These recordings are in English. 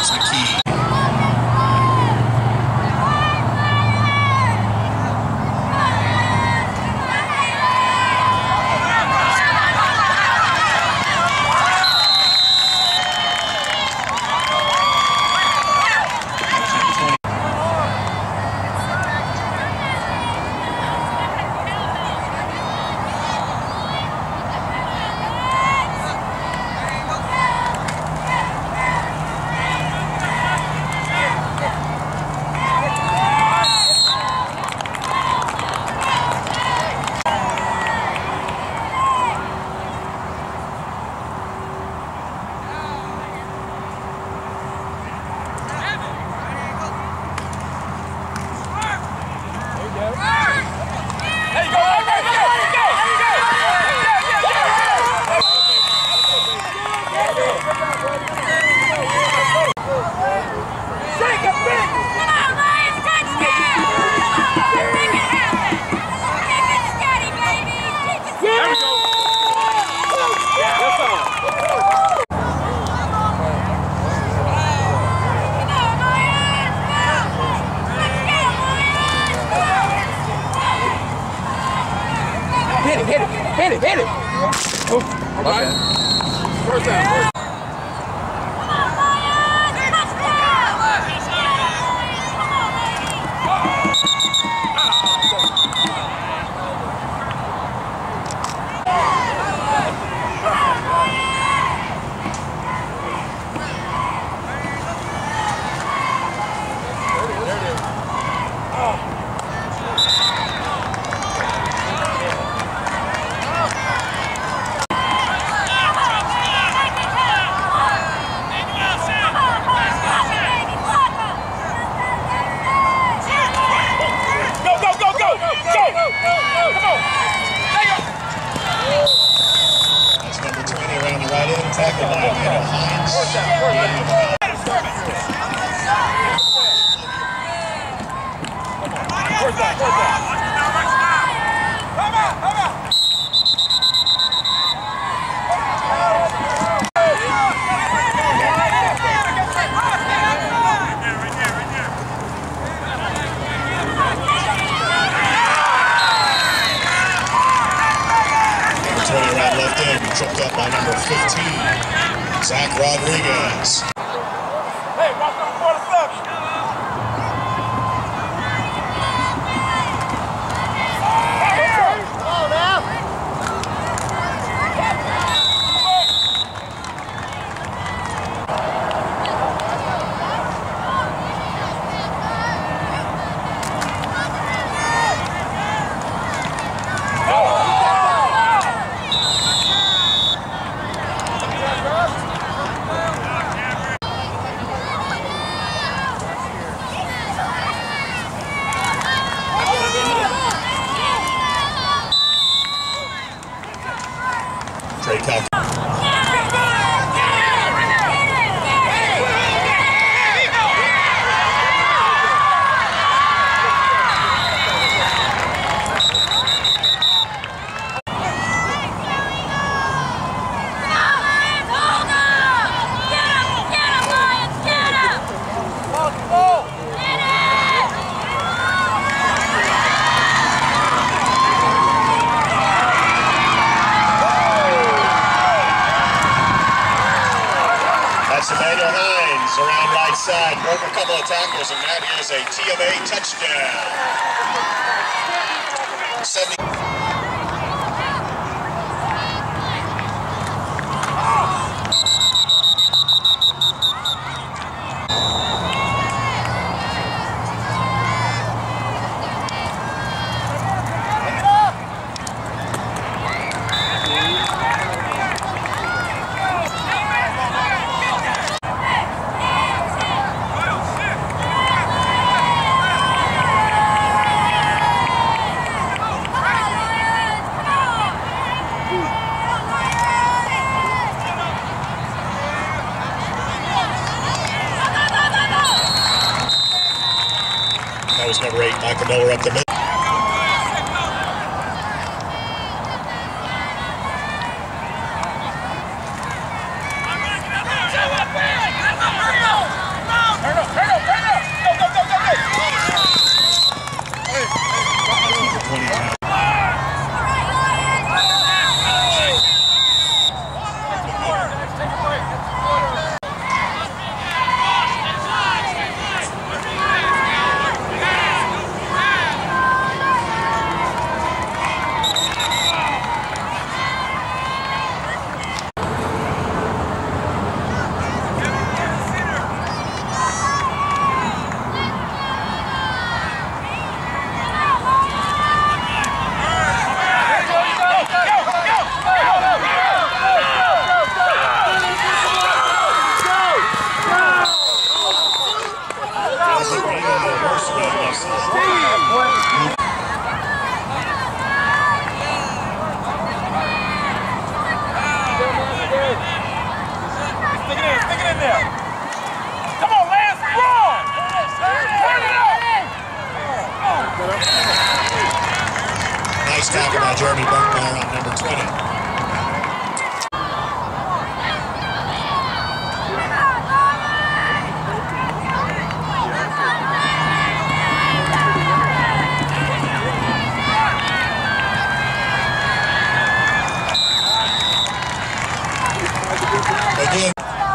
Travis McKee. Hit it! Oh, okay. First down. Tackle by Hines. Right left in, tripped up by number 15, Zach Rodriguez. Hey, watch out for the stuff. Oh, now. Trey Calvin. Emmanuel Hines around right side, broke a couple of tackles, and that is a TMA touchdown. 70. That was number 8, Michael Miller up the middle. there. Come on, Lance, run! Turn it up! Nice tackle by Jeremy Buckmeyer on number 20. Again.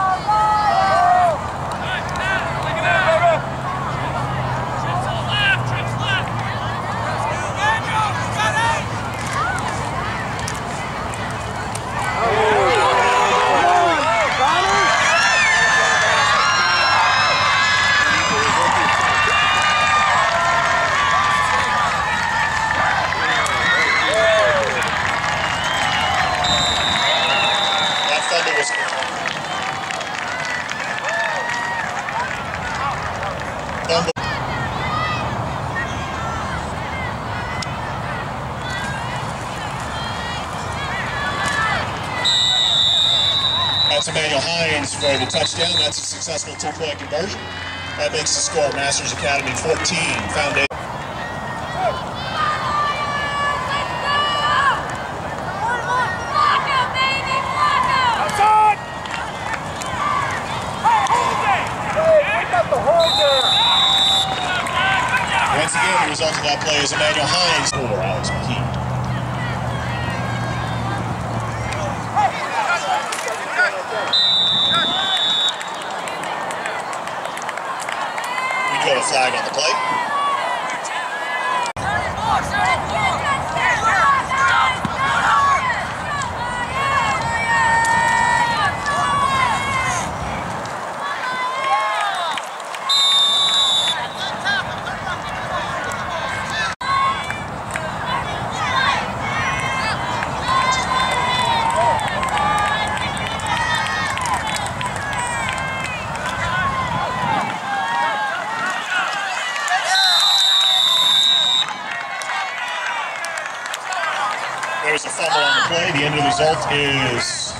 That's Emmanuel Hines for the touchdown. That's a successful two-point conversion. That makes the score Masters Academy 14, Foundation. Once again, the result of that play is Emmanuel Hines for Alex McKee. We got a flag on the play. There's a fumble on the play. The end of the result is...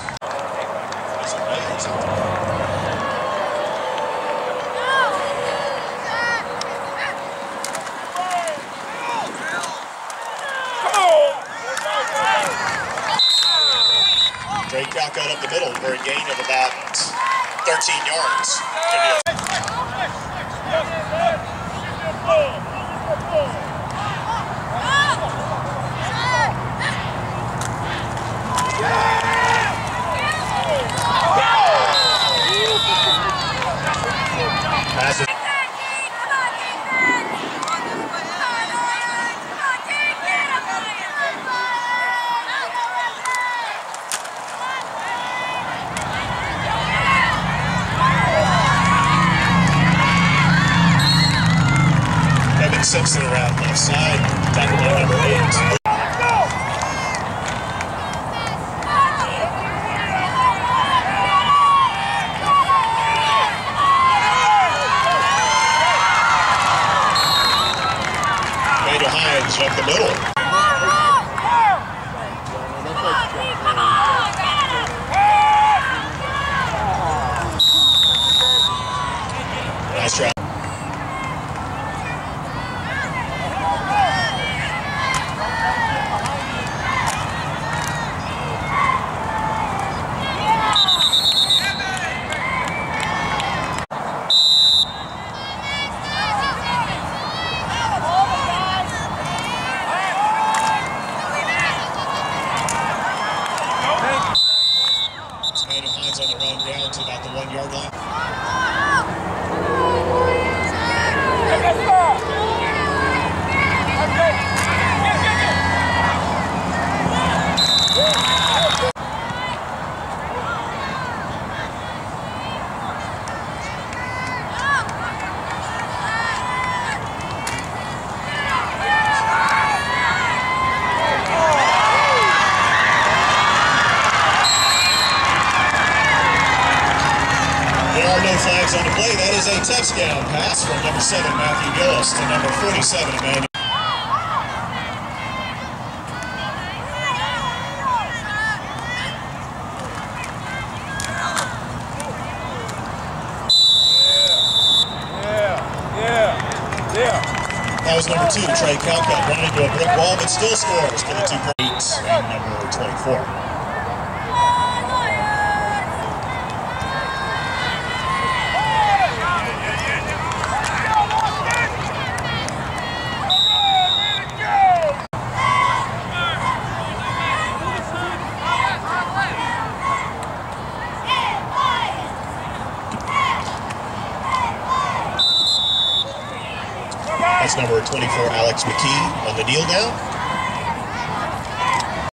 Drake got up the middle for a gain of about 13 yards. Pass it. Evan Simpson around left side, tackle by number 8. Hines up the middle. Nice try. Hines on the run down to about the 1 yard line. No flags on the play. That is a touchdown pass from number 7, Matthew Gillis, to number 47, Emmanuel. That was number 2, Trey Calcutt, running into a brick wall, but still scores for the 2 points. And number 24. That's number 24, Alex McKee, on the kneel down.